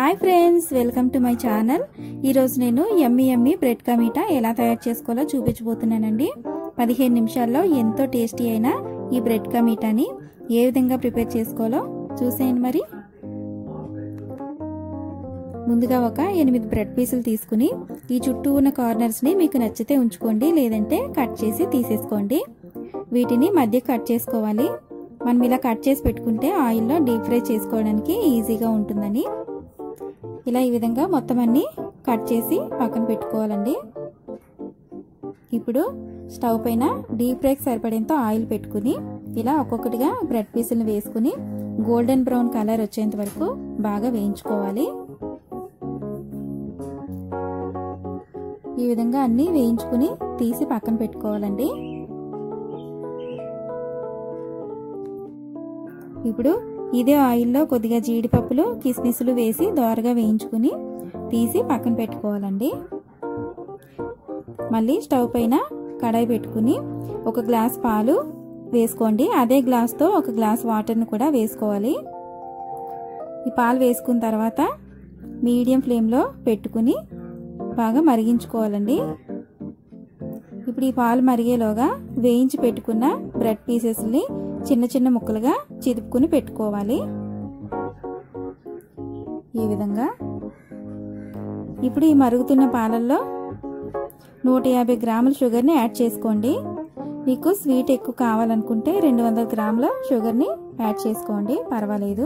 Hi friends, welcome to my channel. ఈరోజు నేను యమ్మీ bread ka మీఠా ఎలా తయారు చేసుకోవాలో చూపించబోతున్నానండి. 15 నిమిషాల్లో ఎంతో టేస్టీ అయిన ఈ బ్రెడ్ కా మీఠాని ఏ విధంగా ప్రిపేర్ చేసుకోవాలో చూసేయండి. మరి ముందుగా ఒక 8 బ్రెడ్ పీసులు తీసుకుని ఈ చుట్టూ ఉన్న కార్నర్స్ని మీకు నచ్చితే ఉంచుకోండి, లేదంటే కట్ చేసి తీసేసుకోండి. వీటిని మధ్య కట్ చేసుకోవాలి. మనం ఇలా కట్ చేసి పెట్టుకుంటే ఆయిల్లో డీప్ ఫ్రై చేసుకోవడానికి ఈజీగా ఉంటుందని ఇలా ఈ విధంగా మొత్తం అన్ని కట్ చేసి పక్కన పెట్టుకోవాలండి. ఇప్పుడు స్టవ్ పైన డీప్ ఫ్రైకి సరిపడేంత ఆయిల్ పెట్టుకుని ఇలా ఒక్కొక్కటిగా బ్రెడ్ పీసులను వేసుకుని గోల్డెన్ బ్రౌన్ కలర్ వచ్చేంత వరకు బాగా వేయించుకోవాలి. ఈ విధంగా అన్ని వేయించుకుని తీసి పక్కన పెట్టుకోవాలండి. ఇప్పుడు ఇదే ఆయిల్లో కొద్దిగా జీడిపప్పులు కిస్మిస్లు వేసి దోరగా వేయించుకుని తీసి పక్కన పెట్టుకోవాలండి. మళ్ళీ స్టవ్ పైన కడాయి పెట్టుకుని 1 గ్లాస్ పాలు వేసుకోండి. అదే గ్లాస్తో 1 గ్లాస్ వాటర్ని కూడా వేసుకోవాలి. ఈ పాలు వేసుకున్న తర్వాత మీడియం ఫ్లేమ్లో పెట్టుకుని బాగా మరిగించుకోవాలండి. ఇప్పుడు ఈ పాలు మరిగేలోగా వేయించి పెట్టుకున్న బ్రెడ్ పీసెస్ని చిన్న చిన్న ముక్కలుగా చిదుపుకుని పెట్టుకోవాలి. ఈ విధంగా ఇప్పుడు ఈ మరుగుతున్న పాలల్లో 150 గ్రాముల షుగర్ని యాడ్ చేసుకోండి. మీకు స్వీట్ ఎక్కువ కావాలనుకుంటే 200 గ్రాముల షుగర్ని యాడ్ చేసుకోండి, పర్వాలేదు.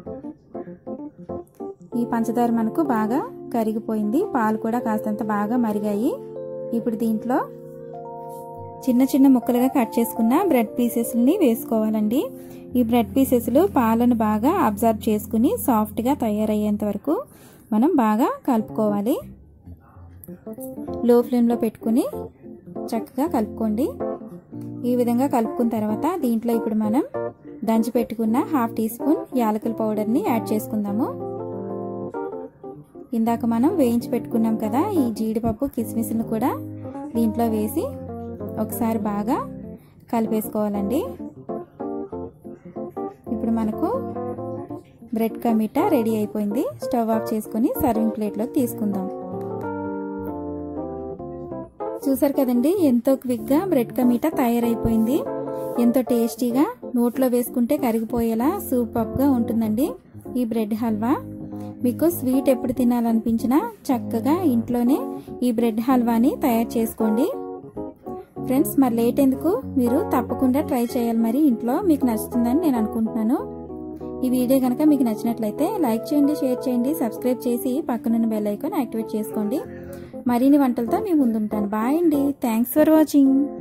ఈ పంచదార మనకు బాగా కరిగిపోయింది, పాలు కూడా కాస్తంత బాగా మరిగాయి. ఇప్పుడు దీంట్లో చిన్న చిన్న ముక్కలుగా కట్ చేసుకున్న బ్రెడ్ పీసెస్ని వేసుకోవాలండి. ఈ బ్రెడ్ పీసెస్లు పాలను బాగా అబ్జర్వ్ చేసుకుని సాఫ్ట్గా తయారయ్యేంత వరకు మనం బాగా కలుపుకోవాలి. లో ఫ్లేమ్లో పెట్టుకుని చక్కగా కలుపుకోండి. ఈ విధంగా కలుపుకున్న తర్వాత దీంట్లో ఇప్పుడు మనం దంచి పెట్టుకున్న 1/2 టీ స్పూన్ యాలకుల పౌడర్ని యాడ్ చేసుకుందాము. ఇందాక మనం వేయించి పెట్టుకున్నాం కదా, ఈ జీడిపప్పు కిస్మిస్ను కూడా దీంట్లో వేసి ఒకసారి బాగా కలిపేసుకోవాలండి. ఇప్పుడు మనకు బ్రెడ్ కా మీఠా రెడీ అయిపోయింది. స్టవ్ ఆఫ్ చేసుకుని సర్వింగ్ ప్లేట్లోకి తీసుకుందాం. చూసారు కదండి, ఎంతో క్విక్గా బ్రెడ్ కా మీఠా తయారైపోయింది. ఎంతో టేస్టీగా నోట్లో వేసుకుంటే కరిగిపోయేలా సూపర్గా ఉంటుందండి ఈ బ్రెడ్ హల్వా. మీకు స్వీట్ ఎప్పుడు తినాలనిపించినా చక్కగా ఇంట్లోనే ఈ బ్రెడ్ హల్వాని తయారు చేసుకోండి. ఫ్రెండ్స్, మరి లేట్ ఎందుకు, మీరు తప్పకుండా ట్రై చేయాలి. మరి ఇంట్లో మీకు నచ్చుతుందని నేను అనుకుంటున్నాను. ఈ వీడియో కనుక మీకు నచ్చినట్లయితే లైక్ చేయండి, షేర్ చేయండి, సబ్స్క్రైబ్ చేసి పక్కనున్న బెల్ ఐకాన్ యాక్టివేట్ చేసుకోండి. మరిన్ని వంటలతో మీ ముందుంటాను. బాయ్ అండి, థ్యాంక్స్ ఫర్ వాచింగ్.